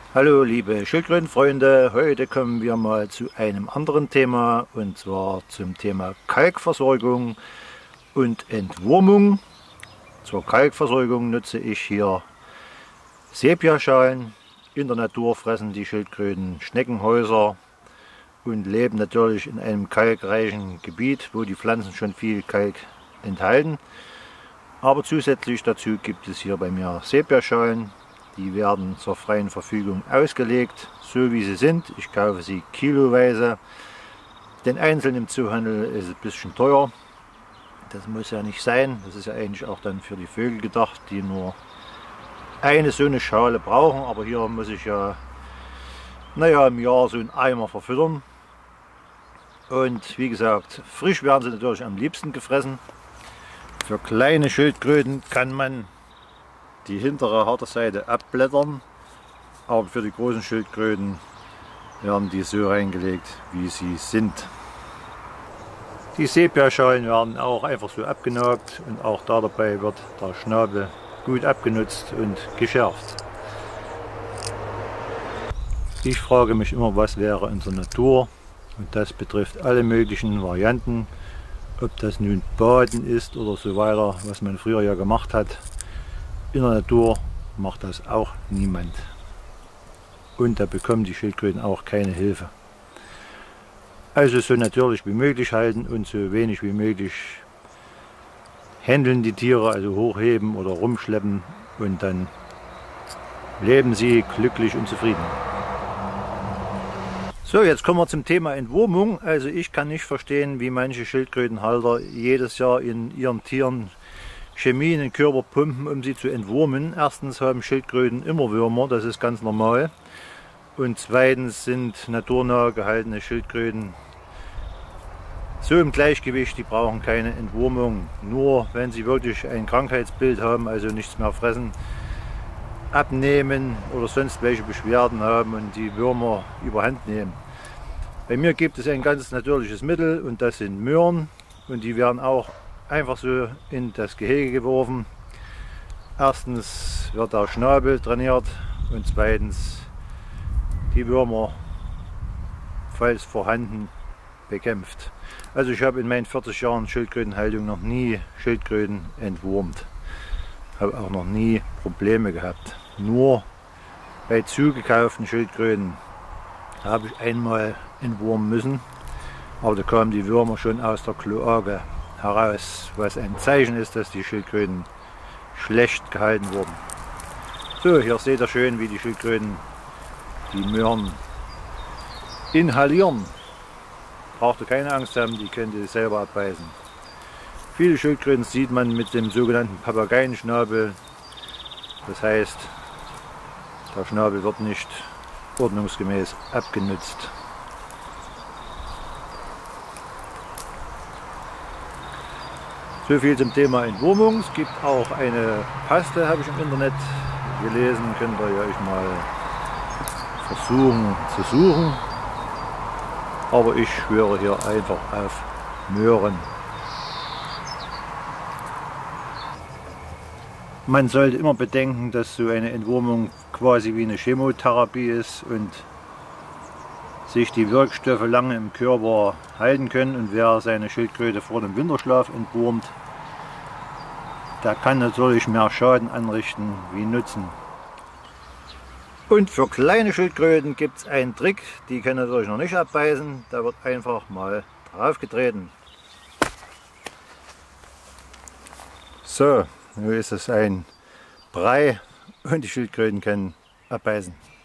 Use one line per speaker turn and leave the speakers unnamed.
Hallo liebe Schildkrötenfreunde, heute kommen wir mal zu einem anderen Thema und zwar zum Thema Kalkversorgung und Entwurmung. Zur Kalkversorgung nutze ich hier Sepiaschalen. In der Natur fressen die Schildkröten Schneckenhäuser und leben natürlich in einem kalkreichen Gebiet, wo die Pflanzen schon viel Kalk enthalten. Aber zusätzlich dazu gibt es hier bei mir Sepiaschalen. Die werden zur freien Verfügung ausgelegt, so wie sie sind. Ich kaufe sie kiloweise. Denn einzeln im Zoohandel ist es ein bisschen teuer. Das muss ja nicht sein. Das ist ja eigentlich auch dann für die Vögel gedacht, die nur eine so eine Schale brauchen. Aber hier muss ich ja, im Jahr so einen Eimer verfüttern. Und wie gesagt, frisch werden sie natürlich am liebsten gefressen. Für kleine Schildkröten kann man die hintere harte Seite abblättern, aber für die großen Schildkröten werden die so reingelegt, wie sie sind. Die Sepiaschalen werden auch einfach so abgenagt und auch dabei wird der Schnabel gut abgenutzt und geschärft. Ich frage mich immer, was wäre in der Natur, und das betrifft alle möglichen Varianten, ob das nun Baden ist oder so weiter, was man früher ja gemacht hat. In der Natur macht das auch niemand. Und da bekommen die Schildkröten auch keine Hilfe. Also so natürlich wie möglich halten und so wenig wie möglich händeln die Tiere, also hochheben oder rumschleppen, und dann leben sie glücklich und zufrieden. So, jetzt kommen wir zum Thema Entwurmung. Also ich kann nicht verstehen, wie manche Schildkrötenhalter jedes Jahr in ihren Tieren Chemie in den Körper pumpen, um sie zu entwurmen. Erstens haben Schildkröten immer Würmer, das ist ganz normal. Und zweitens sind naturnah gehaltene Schildkröten so im Gleichgewicht, die brauchen keine Entwurmung. Nur wenn sie wirklich ein Krankheitsbild haben, also nichts mehr fressen, abnehmen oder sonst welche Beschwerden haben und die Würmer überhand nehmen. Bei mir gibt es ein ganz natürliches Mittel und das sind Möhren, und die werden auch einfach so in das Gehege geworfen. Erstens wird der Schnabel trainiert und zweitens die Würmer, falls vorhanden, bekämpft. Also ich habe in meinen 40 Jahren Schildkrötenhaltung noch nie Schildkröten entwurmt. Habe auch noch nie Probleme gehabt. Nur bei zugekauften Schildkröten habe ich einmal entwurmen müssen, aber da kamen die Würmer schon aus der Kloake heraus, was ein Zeichen ist, dass die Schildkröten schlecht gehalten wurden. So, hier seht ihr schön, wie die Schildkröten die Möhren inhalieren. Braucht ihr keine Angst haben, die könnt ihr selber abbeißen. Viele Schildkröten sieht man mit dem sogenannten Papageienschnabel. Das heißt, der Schnabel wird nicht ordnungsgemäß abgenutzt. So viel zum Thema Entwurmung. Es gibt auch eine Paste, habe ich im Internet gelesen, könnt ihr euch mal versuchen zu suchen. Aber ich schwöre hier einfach auf Möhren. Man sollte immer bedenken, dass so eine Entwurmung quasi wie eine Chemotherapie ist und sich die Wirkstoffe lange im Körper halten können, und wer seine Schildkröte vor dem Winterschlaf entwurmt, der kann natürlich mehr Schaden anrichten wie Nutzen. Und für kleine Schildkröten gibt es einen Trick, die können natürlich noch nicht abbeißen, da wird einfach mal drauf getreten. So, nun ist es ein Brei und die Schildkröten können abbeißen.